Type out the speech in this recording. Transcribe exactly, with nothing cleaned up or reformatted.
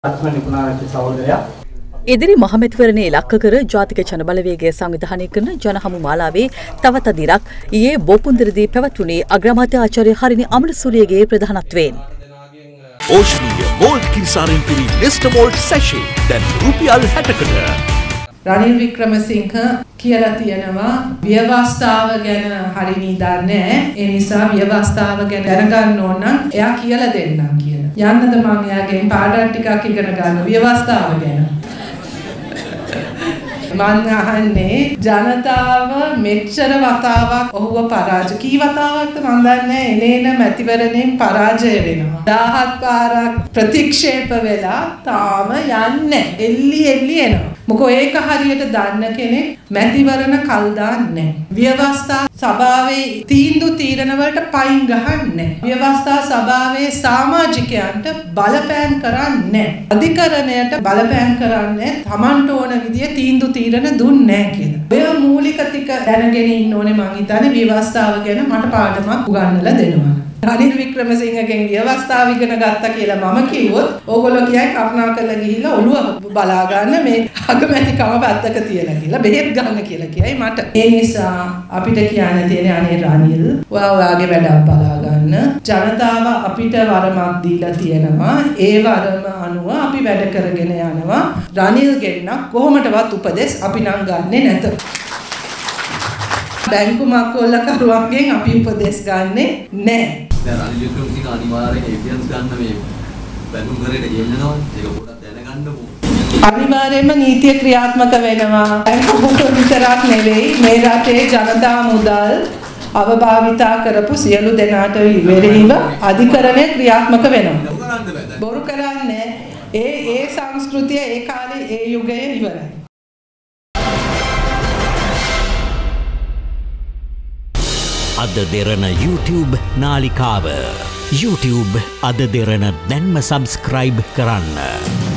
ඉදිරි මහමැතිවරණය ඉලක්ක කර ජාතික ජනබලවේගය සංවිධානය කරන ජනහමු මාලාවේ තවත් අදිරක් ඊයේ බෝපුන්දරදී පැවැත්වුණේ අග්‍රාමාත්‍ය ආචාර්ය හරිනි අමරසූරියගේ ප්‍රධානත්වයෙන්. ඕෂනීය මෝල්ට් කිරිසාරෙන් පිරි නෙස්ටා මෝල්ට් සැෂේ දැන් රුපියල් හැටකට. රනිල් වික්‍රමසිංහ කියලා තියෙනවා ව්‍යවස්ථාව ගැන හරිනි දන්නේ නැහැ. ඒ නිසා ව්‍යවස්ථාව ගැන දැනගන්න ඕන නම් එයා කියලා දෙන්නම් කියලා. යන්නද මම එයාගෙන් පාඩම් ටිකක් ඉගෙන ගන්න ව්‍යවස්ථාව ගැන. මම අහන්නේ ජනතාව මෙච්චර වතාවක් ඔහුව පරාජය කී වතාවක්ද මම දන්නේ එනේන මැතිවරණයෙන් පරාජය වෙනවා. දහහක් පාරක් ප්‍රතික්ෂේප වෙලා තාම යන්නේ එල්ලි එල්ලි එනවා. මොකෝ ඒක හරියට දන්න කෙනෙක් මැතිවරණ කල් දාන්නේ ව්‍යවස්ථා සභාවේ තීන්දුව තීරණ වලට පයින් ගහන්නේ ව්‍යවස්ථා සභාවේ සමාජිකයන්ට බලපෑම් කරන්නේ අධිකරණයට බලපෑම් කරන්නේ Tamanට ඕන විදිය තීන්දුව තීරණ දුන්නේ නැහැ කියලා. ඔය මූලික ටික දැනගෙන ඉන්න ඕනේ මං හිතන්නේ ව්‍යවස්ථාව ගැන මට පාඩමක් උගන්වලා දෙනවා. රනිල් වික්‍රමසිංහගෙන් ව්‍යවස්ථාව ඉගෙන ගත්තා කියලා මම කිව්වොත් ඕගොල්ලෝ කියයි කරුණා කරලා ගිහිල්ලා ඔළුව බලා ගන්න මේ අගමැතිකම පැත්තක තියලා කියලා බෙහෙත් ගන්න කියලා කියයි මට. ඒ නිසා අපිට කියන්න තියෙන්නේ අනේ රනිල් ඔයා ඔයාගේ වැඩක් බලා ගන්න. ජනතාව අපිට වරමක් දීලා තියෙනවා. ඒ වරම අනුව අපි වැඩ කරගෙන යනවා. රනිල් ගෙන්න කොහොමඩවත් උපදෙස් අපි නම් ගන්නෙ නැත. බැංකු මක්කොල්ල කරුවන්ගෙන් අපි උපදෙස් ගන්නෙ නැහැ. දැන් රනිල් වික්‍රමසිංහ අනිවාර්යෙන් එවිඩන්ස් ගන්න මේ බැංකුම් කරේට ගෙන්නනවා. ඒක පොඩ්ඩක් දැනගන්න ඕන. අනිවාර්යයෙන්ම නීතිය ක්‍රියාත්මක වෙනවා. බැංකු විතරක් නෙවෙයි මේ රටේ ජනතා මුදල් අවභාවිතා කරපු සියලු දෙනාට විවරෙහිව අධිකරණය ක්‍රියාත්මක වෙනවා. බොරු කරන්නේ ඒ ඒ සංස්කෘතිය ඒ කාලේ ඒ යුගයේ ඉවරයි. අද දෙරණ YouTube නාලිකාව YouTube අද දෙරණ දැන්ම සබස්ක්‍රයිබ් කරන්න.